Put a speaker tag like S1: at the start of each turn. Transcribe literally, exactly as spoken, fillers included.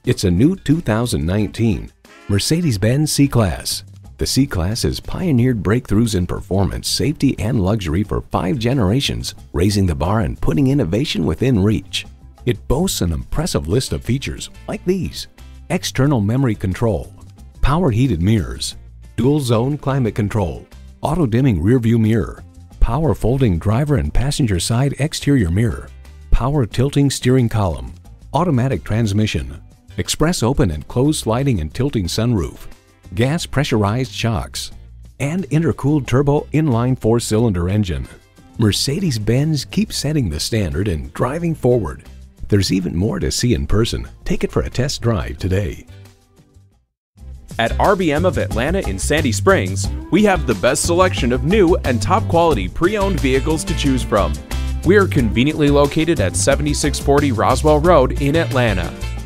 S1: It's a new two thousand nineteen Mercedes-Benz C-Class. The C-Class has pioneered breakthroughs in performance, safety, and luxury for five generations, raising the bar and putting innovation within reach. It boasts an impressive list of features like these: external memory control, power heated mirrors, dual zone climate control, auto dimming rearview mirror, power folding driver and passenger side exterior mirror, power tilting steering column, automatic transmission, express open and close sliding and tilting sunroof, gas pressurized shocks, and intercooled turbo inline four-cylinder engine. Mercedes-Benz keeps setting the standard and driving forward. There's even more to see in person. Take it for a test drive today.
S2: At R B M of Atlanta in Sandy Springs, we have the best selection of new and top quality pre-owned vehicles to choose from. We are conveniently located at seventy-six forty Roswell Road in Atlanta.